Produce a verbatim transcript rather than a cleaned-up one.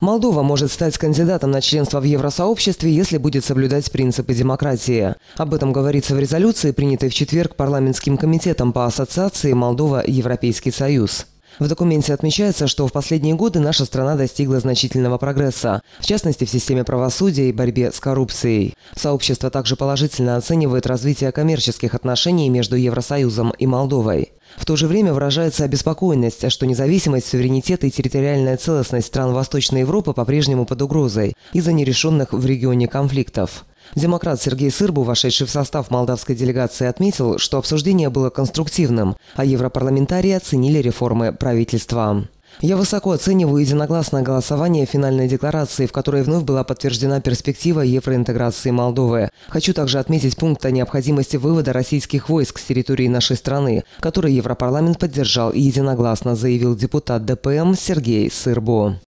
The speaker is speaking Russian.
Молдова может стать кандидатом на членство в Евросообществе, если будет соблюдать принципы демократии. Об этом говорится в резолюции, принятой в четверг парламентским комитетом по ассоциации Молдова-Европейский Союз. В документе отмечается, что в последние годы наша страна достигла значительного прогресса, в частности в системе правосудия и борьбе с коррупцией. Сообщество также положительно оценивает развитие коммерческих отношений между Евросоюзом и Молдовой. В то же время выражается обеспокоенность, что независимость, суверенитет и территориальная целостность стран Восточной Европы по-прежнему под угрозой из-за нерешенных в регионе конфликтов. Демократ Сергей Сырбу, вошедший в состав молдавской делегации, отметил, что обсуждение было конструктивным, а европарламентарии оценили реформы правительства. «Я высоко оцениваю единогласное голосование финальной декларации, в которой вновь была подтверждена перспектива евроинтеграции Молдовы. Хочу также отметить пункт о необходимости вывода российских войск с территории нашей страны, который Европарламент поддержал единогласно», заявил депутат ДПМ Сергей Сырбу.